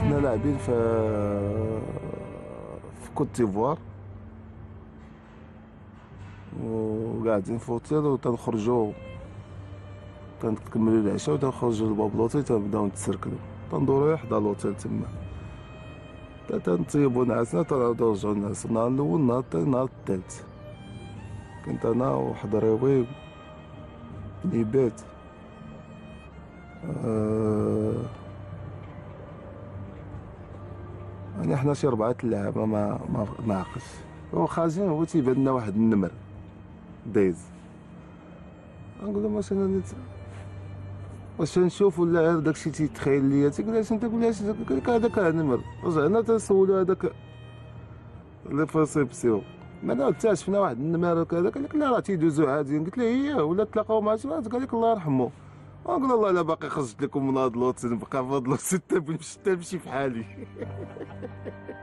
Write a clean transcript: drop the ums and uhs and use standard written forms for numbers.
حنا لاعبين في كوت ديفوار، وقاعدين في اوتيل وتنخرجوا، تنكملوا العشاء وتنخرجوا لباب لوطيل، تنبداو نتسركلوا، تندورو حدا لوطيل تما، تنطيبوا نعاسنا، تنعاودو نرجعو نعسو. النهار الاول، النهار الثاني، النهار الثالث كنت انا وواحد ريوي نيبات. أه... يعني حنا شي 4 اللعابه ما عقلش. هو خارجين، هو تيبان لنا واحد النمر دايز. نقول له واش نشوف ولا داكشي تيتخيل ليا؟ تيقول لي انت، قول لي قال لك هذاك نمر. رجعنا تنسولو هذاك لي بيرسيبسيون، انا اكتشفنا واحد النمر وكذا. قال لك لا، راه تيدوزو عادي. قلت له هي ولا تلاقاو مع شي واحد؟ قال لك الله يرحمه. نقول الله الا باقي خرجت لكم من هاد لوطس، نبقى في هاد لوطس حتى نمشي في حالي.